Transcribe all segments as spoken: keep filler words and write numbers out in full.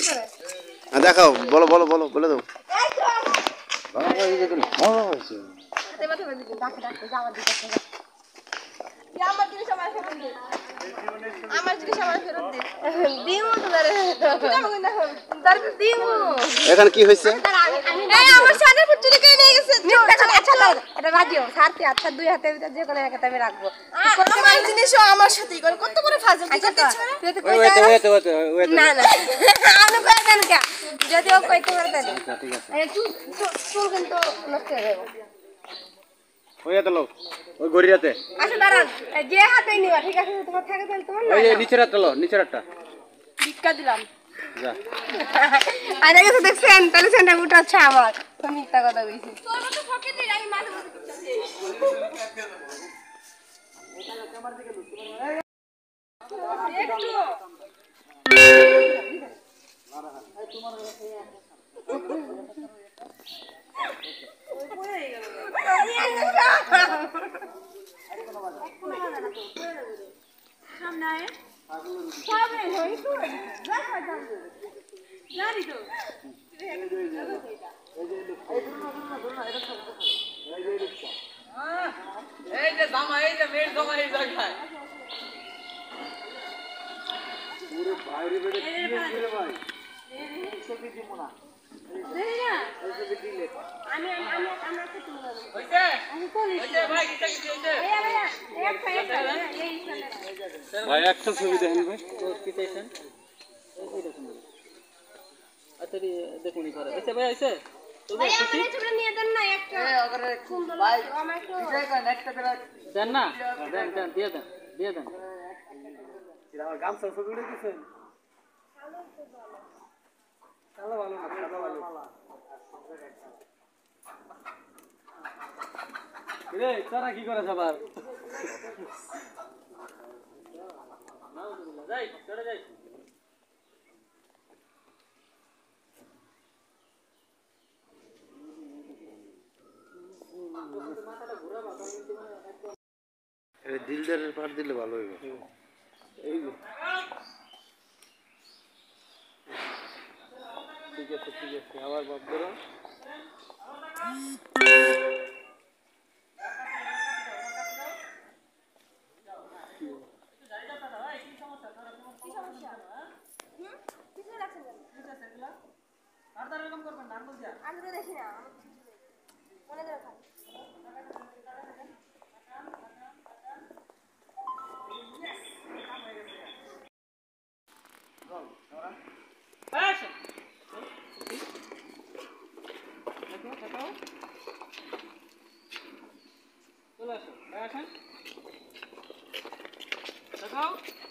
দেখাও বলো বলো বলো বলে দাও আমার জিনিস আমার ফেরত দে আমার জিনিস আমার ফেরত দে দিমু তো তার দিমু এখন কি হইছে এই আমার শানের পুতুলি কে নিয়ে গেছে আচ্ছা দাও এটা রাখিও সাথে আচ্ছা দুই হাতে ভিতর যে কোনো একটা আমি রাখবো আমার জিনিসও আমার সাথেই করে কত করে ফাজল কি করছিস তুই তো কই না না আমি কই দেন কে যদি ও কইতে পারতে না ঠিক আছে এই তুই তুই কিন্তু নষ্ট হয়ে যাবে ওই এত লোক ওই গড়িয়াতে আচ্ছা দাঁড়ান যে হাতে নিবা ঠিক আছে তোমার থাকে তাহলে তোমার না ওই নিচের হাতটা লো নিচের হাতটা ভিক্ষা দিলাম যা আরে গেছে দেখছেন তাহলে সেন্টার উঠা আছে আমার তুমি মিথ্যা কথা কইছি তোর মতো ফকে দিই আমি মাঝে মাঝে দিচ্ছি এটা ক্যামেরা দিকে লুক একটু এই তোমার ওই পড়ে গেল সামনে আয় সামনে হই তো যা যা জানি তো এই যে জামা এই যে মেয়ের জামা এই জায়গায় পুরো বাইরে বেড়ে দিলে ভাই ছবি দিব না দেই না আমি আমি আমরা তো তুমি হইছে আমি করি হইছে ভাই কিটা কি হইছে এই ভাই এক পায়ে এই ভাই একটা ছবি দেন ভাই তো কি চাইছেন এই দেখুন আচ্ছা দেখুন করে হইছে ভাই হইছে ভাই আপনি ছবি নিয়ে দেন না একটা এই আরে ভাই কিটাই কয় নেক্সট পেলা দেন না দেন দেন দিয়ে দেন দিয়ে দেন এটা আমার গামছা ছবি উঠে দিছেন ভালো ভালো ভালো ভালো রে তোরা কি করে সবার যাই চলে যাই এই দিলদারের পার দিলে ভালো হইবে এই ঠিক আছে ঠিক আছে আবার বাপ ধরো আমি তো দেখি না মনে ধরে থাক চলে আসো ভাই আসেন দেখাও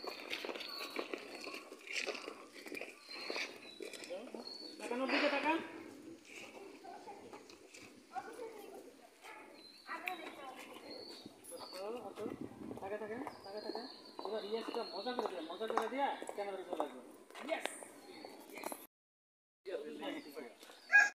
তাকানোর দিকে তাকান থাকে থাকে থাকে থাকে এবার রিয়াজটা মজা করে দিয়া মজা করে দিয়া ক্যামেরা